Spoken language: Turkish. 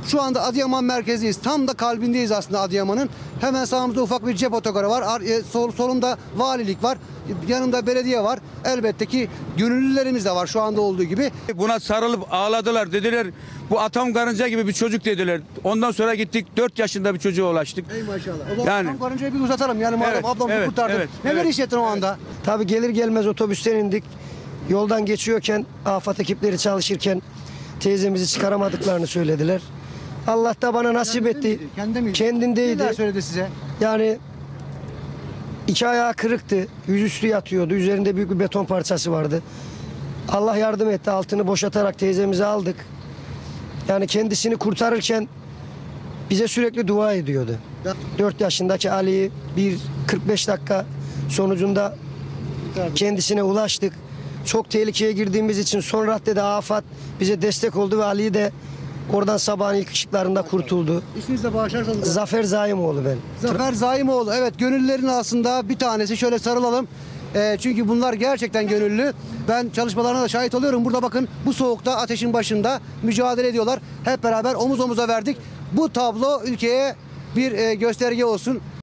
Şu anda Adıyaman merkezdeyiz. Tam da kalbindeyiz aslında Adıyaman'ın. Hemen sağımızda ufak bir cep otogarı var. Solumda valilik var. Yanında belediye var. Elbette ki gönüllülerimiz de var şu anda olduğu gibi. Buna sarılıp ağladılar. Dediler bu atom karınca gibi bir çocuk dediler. Ondan sonra gittik 4 yaşında bir çocuğa ulaştık. Ey maşallah. O zaman Yani- tam karıncayı bir uzatalım. Yani madem Evet, ablamızı evet, kurtardık. evet, Neler evet. hissettin o anda? Tabii gelir gelmez otobüsten indik. Yoldan geçiyorken AFAD ekipleri çalışırken teyzemizi çıkaramadıklarını söylediler. Allah da bana nasip etti. Kendinde miydi? Kendindeydi. Neler söyledi size? Yani iki ayağı kırıktı. Yüzüstü yatıyordu. Üzerinde büyük bir beton parçası vardı. Allah yardım etti. Altını boşaltarak teyzemizi aldık. Yani kendisini kurtarırken bize sürekli dua ediyordu. 4 yaşındaki Ali'yi bir 45 dakika sonucunda kendisine ulaştık. Çok tehlikeye girdiğimiz için son raddede AFAD bize destek oldu ve Ali'yi de oradan sabahın ilk ışıklarında kurtuldu. İsminizi de bağışlarsanız. Zafer Zaimoğlu ben. Zafer Zaimoğlu. Evet, gönüllülerin aslında bir tanesi. Şöyle sarılalım. Çünkü bunlar gerçekten gönüllü. Ben çalışmalarına da şahit oluyorum. Burada bakın bu soğukta ateşin başında mücadele ediyorlar. Hep beraber omuz omuza verdik. Bu tablo ülkeye bir gösterge olsun.